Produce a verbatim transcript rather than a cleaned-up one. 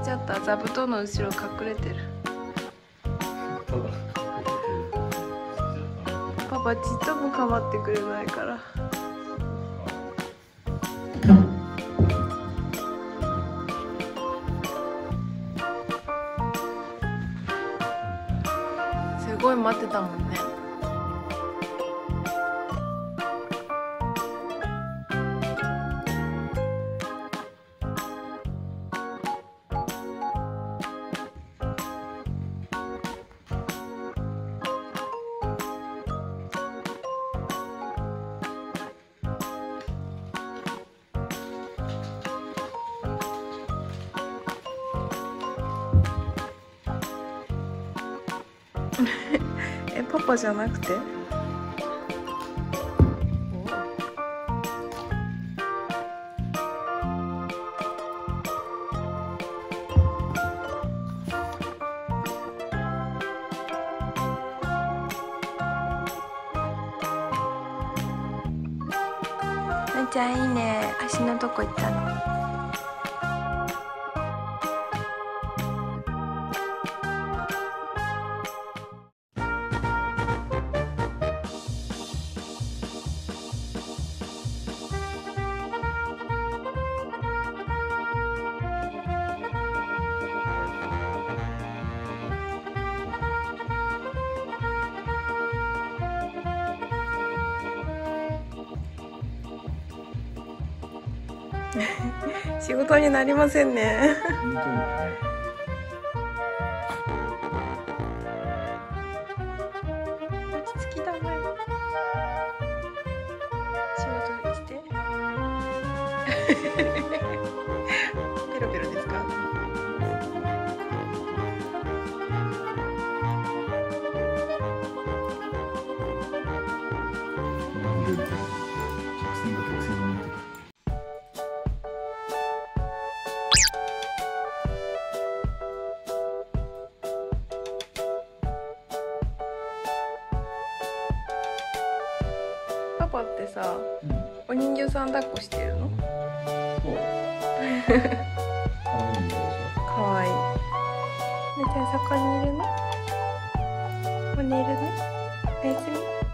ちゃった。座布団の後ろ隠れてる。パパちっとも構ってくれないから。すごい待ってたもんね。え、パパじゃなくて？なっちゃんいいね。足のとこ行ったの。仕事になりませんね。落ち着きだね。仕事して。ペロペロですか？パパってさ、うん、お人形さん抱っこしてるの？そう。かわいいでしょ。かわいい。ねちゃんそこにいるの？ここにいるの？おやすみ。